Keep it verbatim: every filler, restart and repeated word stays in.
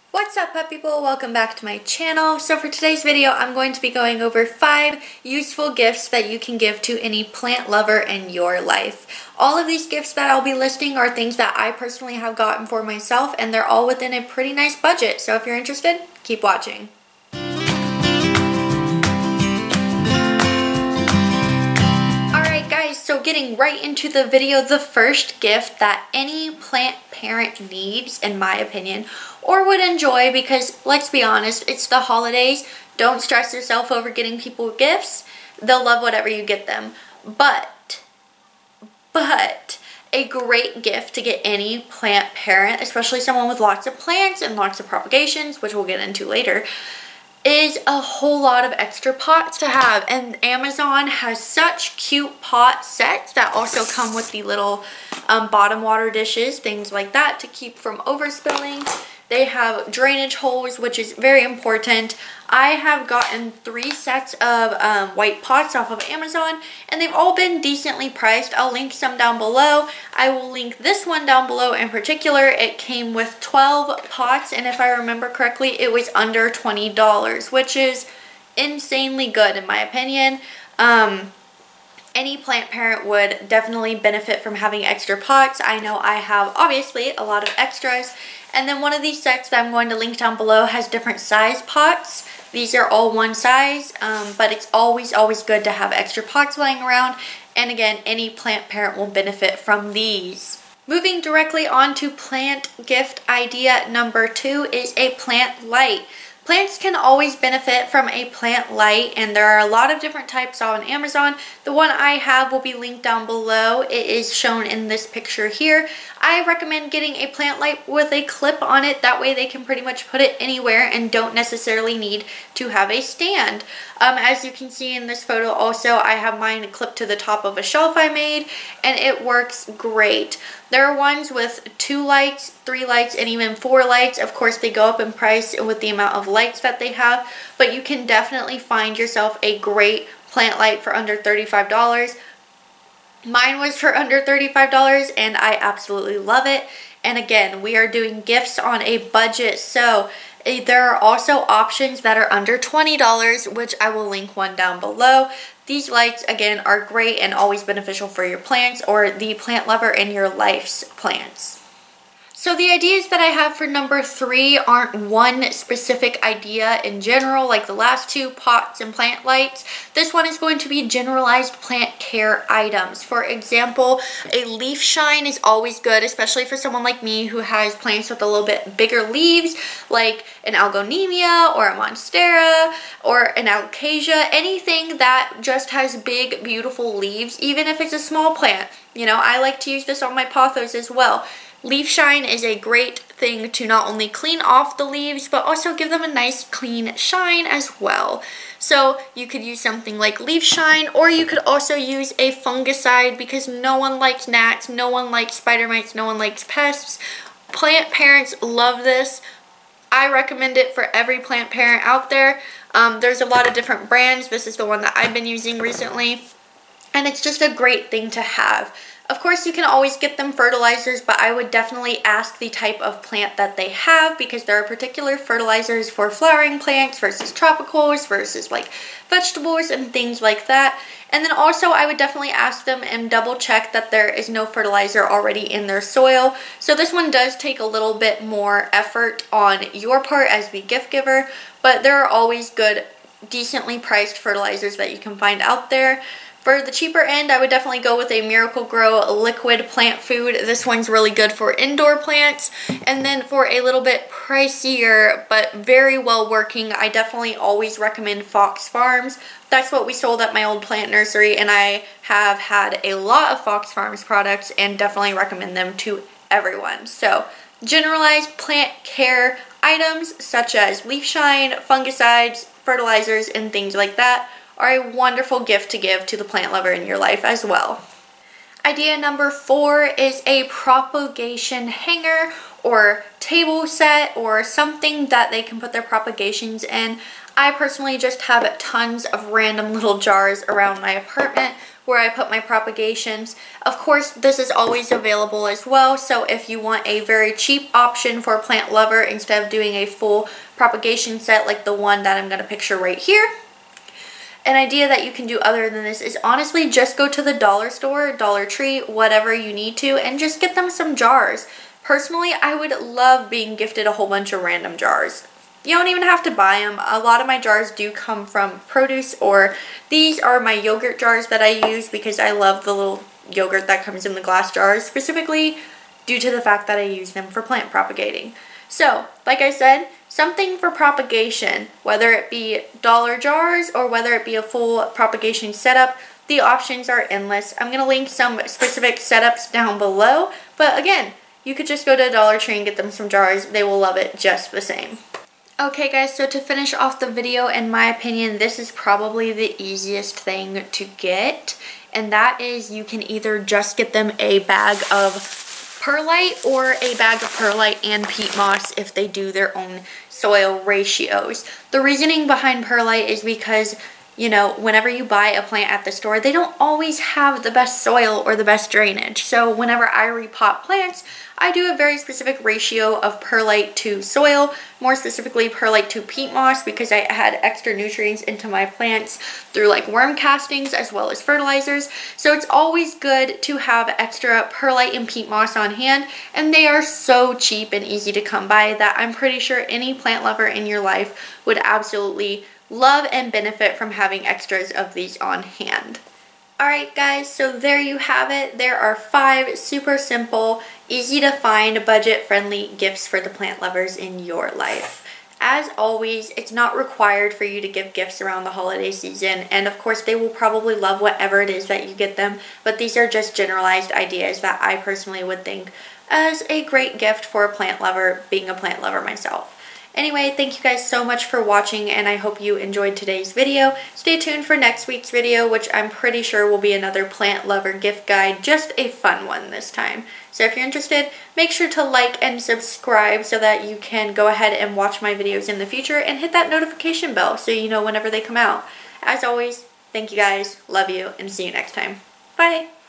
What's up, pet people? Welcome back to my channel. So for today's video, I'm going to be going over five useful gifts that you can give to any plant lover in your life. All of these gifts that I'll be listing are things that I personally have gotten for myself, and they're all within a pretty nice budget. So if you're interested, keep watching. So getting right into the video, the first gift that any plant parent needs, in my opinion, or would enjoy, because let's be honest, it's the holidays. Don't stress yourself over getting people gifts. They'll love whatever you get them. But, but, a great gift to get any plant parent, especially someone with lots of plants and lots of propagations, which we'll get into later, is a whole lot of extra pots to have. And Amazon has such cute pot sets that also come with the little um, bottom water dishes, things like that, to keep from overspilling. They have drainage holes, which is very important. I have gotten three sets of um, white pots off of Amazon, and they've all been decently priced. I'll link some down below. I will link this one down below in particular. It came with twelve pots, and if I remember correctly, it was under twenty dollars, which is insanely good in my opinion. Um, Any plant parent would definitely benefit from having extra pots. I know I have, obviously, a lot of extras. And then one of these sets that I'm going to link down below has different size pots. These are all one size, um, but it's always, always good to have extra pots lying around. And again, any plant parent will benefit from these. Moving directly on to plant gift idea number two is a plant light. Plants can always benefit from a plant light, and there are a lot of different types on Amazon. The one I have will be linked down below. It is shown in this picture here. I recommend getting a plant light with a clip on it. That way they can pretty much put it anywhere and don't necessarily need to have a stand. Um, as you can see in this photo also, I have mine clipped to the top of a shelf I made, and it works great. There are ones with two lights, three lights, and even four lights. Of course, they go up in price with the amount of lights that they have, but you can definitely find yourself a great plant light for under thirty-five dollars. Mine was for under thirty-five dollars, and I absolutely love it. And again, we are doing gifts on a budget, so there are also options that are under twenty dollars, which I will link one down below. These lights, again, are great and always beneficial for your plants or the plant lover in your life's plants. So the ideas that I have for number three aren't one specific idea in general, like the last two, pots and plant lights. This one is going to be generalized plant care items. For example, a leaf shine is always good, especially for someone like me who has plants with a little bit bigger leaves, like an algonemia or a monstera or an alocasia, anything that just has big, beautiful leaves, even if it's a small plant. You know, I like to use this on my pothos as well. Leaf shine is a great thing to not only clean off the leaves, but also give them a nice clean shine as well. So you could use something like leaf shine, or you could also use a fungicide, because no one likes gnats, no one likes spider mites, no one likes pests. Plant parents love this. I recommend it for every plant parent out there. Um, there's a lot of different brands. This is the one that I've been using recently, and it's just a great thing to have. Of course, you can always get them fertilizers, but I would definitely ask the type of plant that they have, because there are particular fertilizers for flowering plants versus tropicals versus like vegetables and things like that. And then also I would definitely ask them and double check that there is no fertilizer already in their soil. So this one does take a little bit more effort on your part as the gift giver, but there are always good, decently priced fertilizers that you can find out there. For the cheaper end, I would definitely go with a Miracle-Gro liquid plant food. This one's really good for indoor plants. And then for a little bit pricier but very well working, I definitely always recommend Fox Farms. That's what we sold at my old plant nursery, and I have had a lot of Fox Farms products and definitely recommend them to everyone. So generalized plant care items such as leaf shine, fungicides, fertilizers, and things like that are a wonderful gift to give to the plant lover in your life as well. Idea number four is a propagation hanger or table set, or something that they can put their propagations in. I personally just have tons of random little jars around my apartment where I put my propagations. Of course, this is always available as well, so if you want a very cheap option for a plant lover instead of doing a full propagation set like the one that I'm going to picture right here, an idea that you can do other than this is honestly just go to the dollar store, Dollar Tree, whatever you need to, and just get them some jars. Personally, I would love being gifted a whole bunch of random jars. You don't even have to buy them. A lot of my jars do come from produce, or these are my yogurt jars that I use because I love the little yogurt that comes in the glass jars, specifically due to the fact that I use them for plant propagating. So, like I said, something for propagation, whether it be dollar jars or whether it be a full propagation setup, the options are endless. I'm going to link some specific setups down below, but again, you could just go to Dollar Tree and get them some jars. They will love it just the same. Okay guys, so to finish off the video, in my opinion, this is probably the easiest thing to get, and that is you can either just get them a bag of perlite or a bag of perlite and peat moss if they do their own soil ratios. The reasoning behind perlite is because, you know, whenever you buy a plant at the store, they don't always have the best soil or the best drainage. So whenever I repot plants, I do a very specific ratio of perlite to soil, more specifically perlite to peat moss, because I add extra nutrients into my plants through like worm castings as well as fertilizers. So it's always good to have extra perlite and peat moss on hand, and they are so cheap and easy to come by that I'm pretty sure any plant lover in your life would absolutely love and benefit from having extras of these on hand. Alright guys, so there you have it. There are five super simple, easy to find, budget-friendly gifts for the plant lovers in your life. As always, it's not required for you to give gifts around the holiday season, and of course they will probably love whatever it is that you get them, but these are just generalized ideas that I personally would think as a great gift for a plant lover, being a plant lover myself. Anyway, thank you guys so much for watching, and I hope you enjoyed today's video. Stay tuned for next week's video, which I'm pretty sure will be another plant lover gift guide, just a fun one this time. So if you're interested, make sure to like and subscribe so that you can go ahead and watch my videos in the future, and hit that notification bell so you know whenever they come out. As always, thank you guys, love you, and see you next time. Bye!